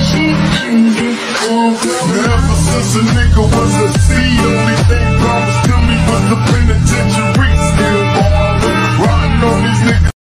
Ever since a nigga was a C, only thing